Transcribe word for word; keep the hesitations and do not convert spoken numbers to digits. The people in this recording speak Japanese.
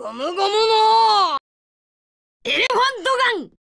ゴムゴムのエレファントガン